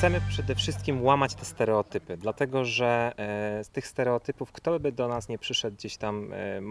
Chcemy przede wszystkim łamać te stereotypy, dlatego że z tych stereotypów, kto by do nas nie przyszedł, gdzieś tam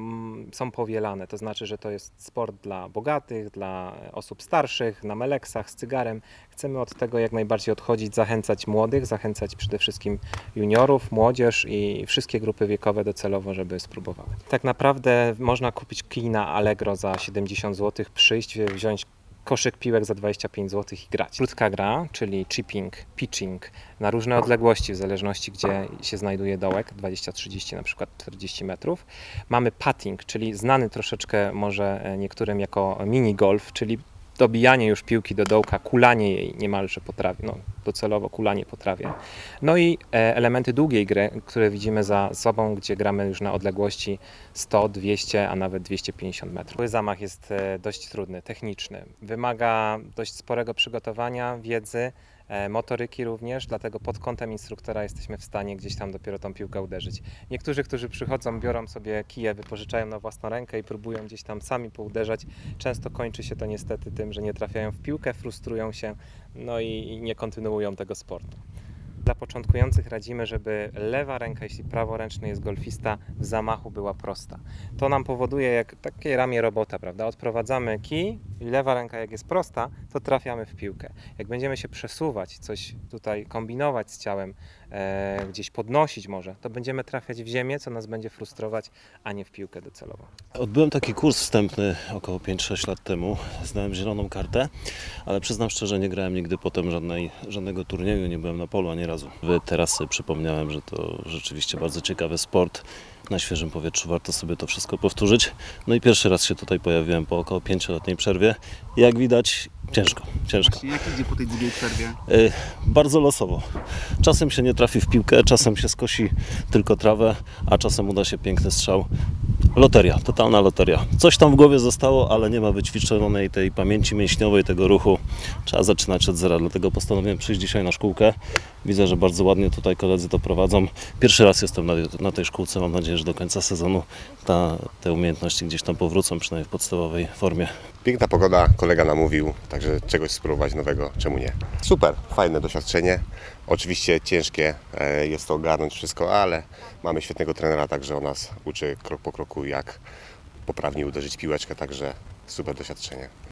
są powielane. To znaczy, że to jest sport dla bogatych, dla osób starszych, na meleksach, z cygarem. Chcemy od tego jak najbardziej odchodzić, zachęcać młodych, zachęcać przede wszystkim juniorów, młodzież i wszystkie grupy wiekowe docelowo, żeby spróbowały. Tak naprawdę można kupić kij na Allegro za 70 zł, przyjść, wziąć koszyk piłek za 25 zł i grać. Krótka gra, czyli chipping, pitching na różne odległości w zależności gdzie się znajduje dołek, 20-30 na przykład 40 metrów. Mamy putting, czyli znany troszeczkę może niektórym jako mini golf, czyli dobijanie już piłki do dołka, kulanie jej niemalże potrafię, no docelowo kulanie potrafię. No i elementy długiej gry, które widzimy za sobą, gdzie gramy już na odległości 100, 200, a nawet 250 metrów. Zamach jest dość trudny, techniczny. Wymaga dość sporego przygotowania, wiedzy, motoryki również, dlatego pod kątem instruktora jesteśmy w stanie gdzieś tam dopiero tą piłkę uderzyć. Niektórzy, którzy przychodzą, biorą sobie kije, wypożyczają na własną rękę i próbują gdzieś tam sami pouderzać. Często kończy się to niestety tym, że nie trafiają w piłkę, frustrują się, no i nie kontynuują tego sportu. Dla początkujących radzimy, żeby lewa ręka, jeśli praworęczny jest golfista, w zamachu była prosta. To nam powoduje jak takie ramię robota, prawda? Odprowadzamy kij i lewa ręka jak jest prosta, to trafiamy w piłkę. Jak będziemy się przesuwać, coś tutaj kombinować z ciałem, gdzieś podnosić może, to będziemy trafiać w ziemię, co nas będzie frustrować, a nie w piłkę docelowo. Odbyłem taki kurs wstępny około 5-6 lat temu. Znałem zieloną kartę, ale przyznam szczerze, nie grałem nigdy potem żadnego turnieju, nie byłem na polu ani razu. Teraz sobie przypomniałem, że to rzeczywiście bardzo ciekawy sport. Na świeżym powietrzu warto sobie to wszystko powtórzyć. No i pierwszy raz się tutaj pojawiłem po około 5-letniej przerwie. Jak widać, ciężko. Właśnie, jak idzie po tej długiej przerwie? Bardzo losowo. Czasem się nie trafi w piłkę, czasem się skosi tylko trawę, a czasem uda się piękny strzał. Loteria, totalna loteria. Coś tam w głowie zostało, ale nie ma wyćwiczonej tej pamięci mięśniowej, tego ruchu. Trzeba zaczynać od zera, dlatego postanowiłem przyjść dzisiaj na szkółkę. Widzę, że bardzo ładnie tutaj koledzy to prowadzą. Pierwszy raz jestem na tej szkółce, mam nadzieję, że do końca sezonu te umiejętności gdzieś tam powrócą, przynajmniej w podstawowej formie. Piękna pogoda, kolega namówił, także czegoś spróbować nowego, czemu nie. Super, fajne doświadczenie. Oczywiście ciężkie jest to ogarnąć wszystko, ale mamy świetnego trenera, także on nas uczy krok po kroku, jak poprawnie uderzyć piłeczkę, także super doświadczenie.